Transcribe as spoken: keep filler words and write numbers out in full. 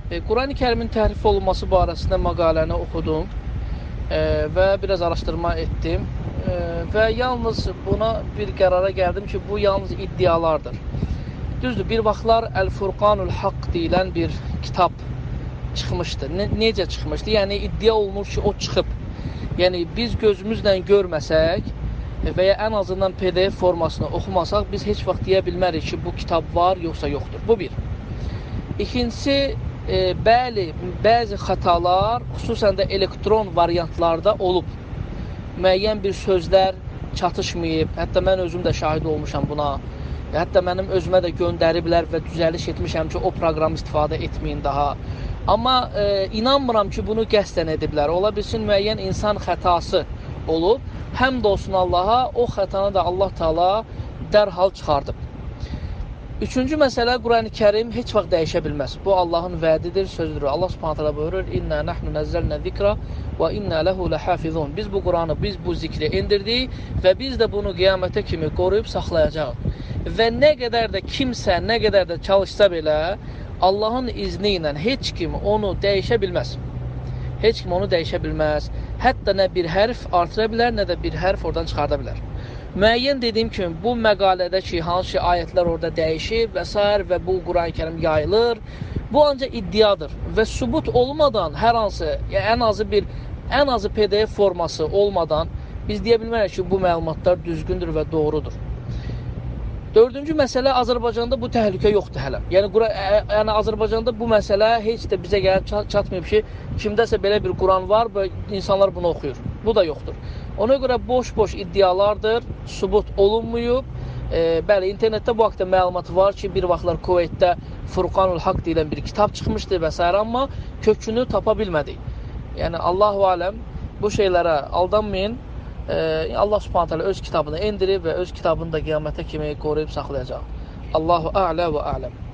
E, Qurani Kərimin təhrif olunması barəsində məqaləni oxudum e, və biraz araşdırma etdim e, və yalnız buna bir qərara gəldim ki, bu yalnız iddialardır. Düzdür, bir vaxtlar Əl-Furqanul Haqq deyilən bir kitab çıxmışdı. Ne, necə çıxmışdı? Yəni iddia olunur ki, o çıxıb. Yəni biz gözümüzlə görməsək və ya ən azından P D F formasını oxumasaq, biz heç vaxt deyə bilmərik ki, bu kitab var, yoxsa yoxdur. Bu bir. İkincisi, e, bəli, bəzi xətalar, xüsusən də elektron variantlarda olub. Müəyyən bir sözlər çatışmayıb, hətta mən özüm də şahid olmuşam buna. Hətta mənim özümə də göndəriblər və düzəliş etmişəm ki, o proqramı istifadə etməyin daha. Amma e, inanmıram ki, bunu qəsdən ediblər. Ola bilsin, müəyyən insan xətası olub. Həmd olsun Allaha, o xətanı da Allah Taala dərhal çıxardıb. Üçüncü məsələ, Qurani Kərim heç vaxt dəyişə bilməz. Bu Allahın vədidir, sözüdür. Allah Subhanahu taala buyurur: "İnna nahnu nazzalna zikra və inna lehu lahafizun." Biz bu Quranı, biz bu zikri endirdik və biz də bunu qiyamətə kimi qoruyub saxlayacağıq. Və nə qədər də kimsə, nə qədər də çalışsa belə, Allahın izni ilə heç kim onu dəyişə bilməz. Heç kim onu dəyişə bilməz. Hətta nə bir hərf artıra bilər, nə də bir hərf oradan çıxarda bilər. Müəyyən dediyim kimi, bu məqalədə ki, hansı ayətlər orada dəyişib və s. və bu Quran-ı Kərim yayılır, bu ancaq iddiadır və sübut olmadan hər hansı, yəni ən azı bir, ən azı P D F forması olmadan biz deyə bilmərək ki, bu məlumatlar düzgündür və doğrudur. Dördüncü məsələ, Azərbaycanda bu təhlükə yoxdur hələ. Yəni, yəni Azərbaycanda bu məsələ heç də bizə gəlib çatmayıb ki, kimdəsə belə bir Quran var və insanlar bunu oxuyur. Bu da yoxdur. Ona görə boş-boş iddialardır, sübut olunmuyub. E, bəli, internetdə bu haqda məlumat var ki, bir vaxtlar Kuveytdə Furqanul Haqq deyilən bir kitab çıxmışdı və s. amma kökünü tapa bilmədik. Yəni, Allahu aləm, bu şeylərə aldanmayın. Ee, Allah Subhanahu taala öz kitabını endirib və öz kitabını da qiyamətə kimi qoruyub saxlayacaq. Allahu a'la və a'lam.